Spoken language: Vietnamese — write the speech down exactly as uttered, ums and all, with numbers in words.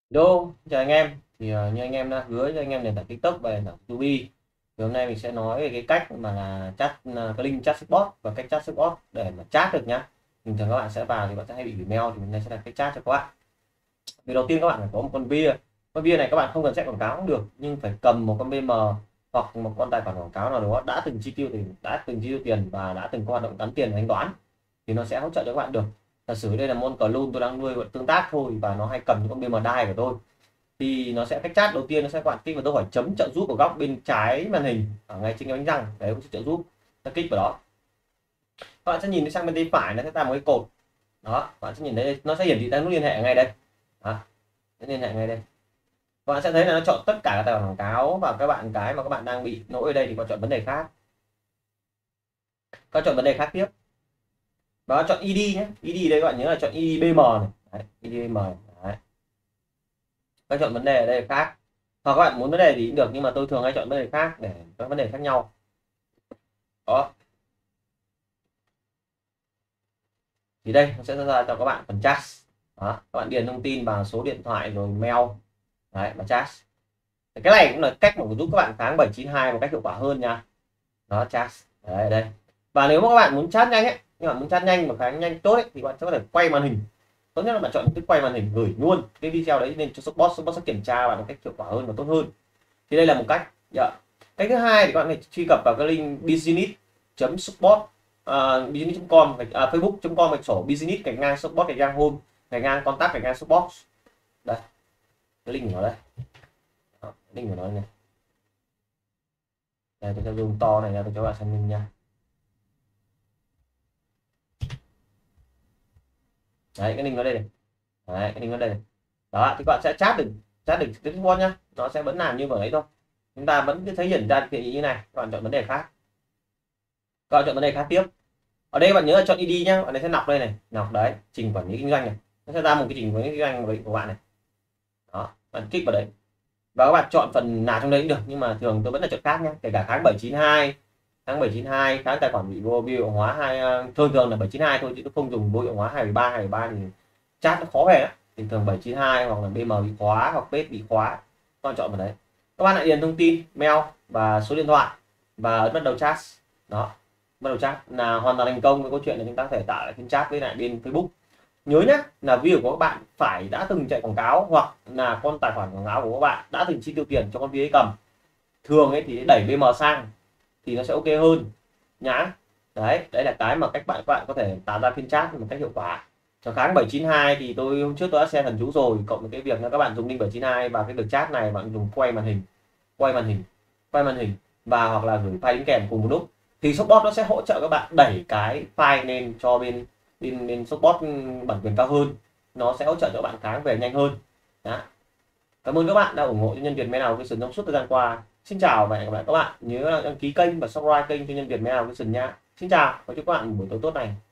Đô, chào anh em. Thì uh, như anh em đã hứa cho anh em nền tảng TikTok và nền tảng YouTube. Thì hôm nay mình sẽ nói về cái cách mà là chat uh, cái link chat support và cách chat support để mà chat được nhá. Bình thường các bạn sẽ vào thì bạn sẽ hay bị gửi mail, thì hôm nay sẽ là cách chat cho các bạn. Thì đầu tiên các bạn phải có một con bia. Con bia này các bạn không cần chạy quảng cáo cũng được, nhưng phải cầm một con bê em hoặc một con tài khoản quảng cáo nào đó đã từng chi tiêu tiền, đã từng chi tiêu tiền và đã từng có hoạt động gắn tiền thanh toán, thì nó sẽ hỗ trợ cho các bạn được. Giả sử đây là môn cờ lun tôi đang nuôi tương tác thôi, và nó hay cầm những con bê em đai của tôi, thì nó sẽ cách chat đầu tiên nó sẽ quản kích vào dấu hỏi chấm trợ giúp ở góc bên trái màn hình ở ngay trên cái bánh răng đấy, có trợ giúp, ta kích vào đó, các bạn sẽ nhìn sang bên tay phải nó sẽ ra một cái cột đó, bạn sẽ nhìn thấy nó sẽ hiển thị ra nút liên hệ ngay đây đó, liên hệ ngay đây. Các bạn sẽ thấy là nó chọn tất cả các tài khoản quảng cáo, và các bạn cái mà các bạn đang bị lỗi ở đây thì có chọn vấn đề khác, các chọn vấn đề khác tiếp, và chọn i đê nhé. i đê đây các bạn nhớ là chọn i đê bê em này đấy, i đê bê em đấy. Các chọn vấn đề ở đây khác, hoặc các bạn muốn vấn đề gì cũng được, nhưng mà tôi thường hay chọn vấn đề khác để các vấn đề khác nhau đó. Thì đây nó sẽ ra cho các bạn phần chat đó, các bạn điền thông tin vào số điện thoại rồi mail đấy và chat. Cái này cũng là cách mà giúp các bạn kháng bảy chín hai một cách hiệu quả hơn nha. Đó, chat đấy đây. Và nếu mà các bạn muốn chat nhanh ấy, nhưng mà muốn chat nhanh mà kháng nhanh tốt ấy, thì bạn sẽ có thể quay màn hình. Tốt nhất là bạn chọn cái quay màn hình, gửi luôn cái video đấy lên cho support, support sẽ kiểm tra bạn một cách hiệu quả hơn và tốt hơn. Thì đây là một cách. Dạ. Cách thứ hai thì các bạn phải truy cập vào cái link business chấm support uh, business chấm com uh, facebook chấm com gạch sổ business gạch ngang support gạch ngang home gạch ngang contact gạch ngang support. Đây, cái link của nó đây. Đó, link của nó này. Đây, tôi sẽ dùng to này ra tôi cho bạn xem nha. Đấy, cái link nó đây này. Đấy, cái link nó đây này. Đó, thì các bạn sẽ chat được, chat được tiếp support nhá. Nó sẽ vẫn làm như vừa đấy thôi. Chúng ta vẫn cứ thấy hiển ra cái ý như này. Các bạn chọn vấn đề khác. Các bạn chọn vấn đề khác tiếp. Ở đây bạn nhớ là chọn i đê nhá. Bạn sẽ nọc đây này, nọc đấy, trình quản lý kinh doanh này. Nó sẽ ra một cái trình quản lý kinh doanh của bạn này. Đó, bạn kích vào đấy. Và các bạn chọn phần nào trong đấy cũng được, nhưng mà thường tôi vẫn là chọn khác nhé, kể cả kháng bảy chín hai, kháng bảy chín hai, kháng tài khoản bị vô hiệu hóa hai, thường thường là bảy chín hai thôi, chứ tôi không dùng vô hiệu hóa hai ba hai ba thì chat nó khó về đó. Thì thường bảy chín hai hoặc là bê em bị khóa hoặc page bị khóa, các bạn chọn vào đấy. Các bạn lại điền thông tin mail và số điện thoại và ấn bắt đầu chat. Đó, bắt đầu chat là hoàn toàn thành công. Cái câu chuyện là chúng ta có thể tạo lại phiên chat với lại bên Facebook. Nhớ nhé, là view của các bạn phải đã từng chạy quảng cáo, hoặc là con tài khoản quảng cáo của các bạn đã từng chi tiêu tiền cho con view ấy cầm. Thường ấy thì đẩy bê em sang thì nó sẽ ok hơn nhá. Đấy, đấy là cái mà cách bạn các bạn có thể tạo ra phiên chat một cách hiệu quả. Cho kháng bảy chín hai thì tôi hôm trước tôi đã share thần chú rồi, cộng với cái việc là các bạn dùng link bảy chín hai và cái việc chat này bạn dùng quay màn hình, quay màn hình, quay màn hình và hoặc là gửi file đính kèm cùng một lúc, thì support nó sẽ hỗ trợ các bạn đẩy cái file lên cho bên bên bên support bản quyền cao hơn, nó sẽ hỗ trợ cho bạn kháng về nhanh hơn. Đó. Cảm ơn các bạn đã ủng hộ cho nhân Việt Mail Education trong suốt thời gian qua. Xin chào và hẹn gặp lại các bạn. Nhớ đăng ký kênh và subscribe kênh cho nhân Việt Mail Education nha. Xin chào và chúc các bạn buổi tối tốt này.